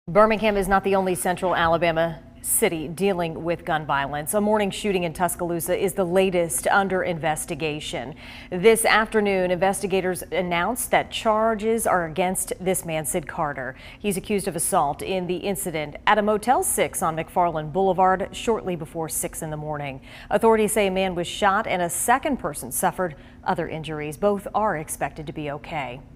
Birmingham is not the only central Alabama city dealing with gun violence. A morning shooting in Tuscaloosa is the latest under investigation. This afternoon, investigators announced that charges are against this man, Sid Carter. He's accused of assault in the incident at a Motel 6 on McFarland Boulevard shortly before 6 in the morning. Authorities say a man was shot and a second person suffered other injuries. Both are expected to be okay.